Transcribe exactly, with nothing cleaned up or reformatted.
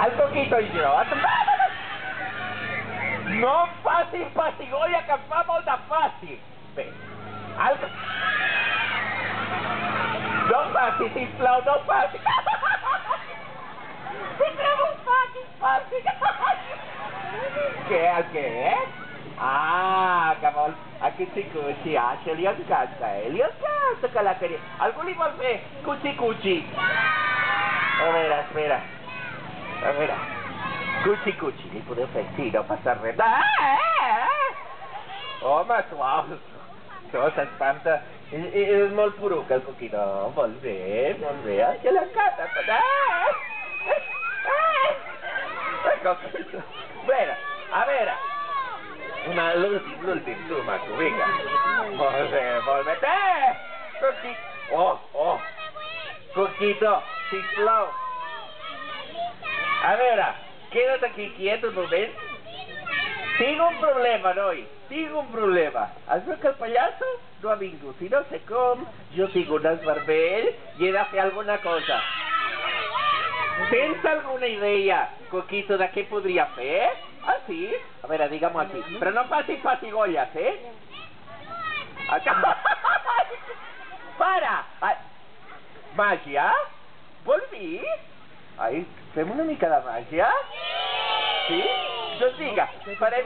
Al Coquito y yo. No fácil, pasigoya, que vamos a fácil. Ve. Al... No fácil, sisplau, no fácil. Tindrem un fàcil, fàcil. Què, el què? Ah, que vol... Aquest xicuixi, ah, això li encanta, eh? Li encanta que la queria. Algú li vol fer cuchi-cuchi? A veure, espera. A veure. Cuchi-cuchi, li podeu fer? Sí, no passa res. Ah, eh, eh! Home, suau. Això s'espanta. És, és molt poruc, el Coquito. No, molt bé, molt bé. Que l'encanta. Ah! Coquito. Bueno, a veure. Una, l'últim, l'últim, tu, maco, vinga. Molt bé, molt bé. Eh! Coquito. Oh, oh. Coquito, sisplau. A veure, queda't aquí quiet un moment. Tinc un problema, noi. Tinc un problema. Es veu que el pallasso no ha vingut. I no sé com, jo tinc un nas vermell i he de fer alguna cosa. Tens alguna idea, Coquito, de què podria fer? Ah, sí? A veure, digue-m'ho aquí. Però no facis pessigolles, eh? Para! Ai. Màgia? Vols dir? Ai, fem una mica de màgia? Sí? Doncs vinga, farem...